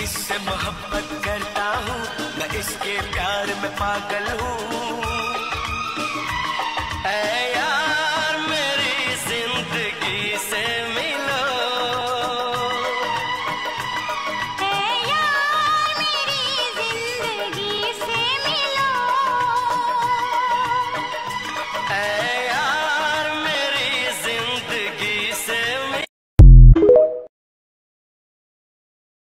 इससे मोहब्बत करता हूँ, मैं इसके प्यार में पागल हूँ।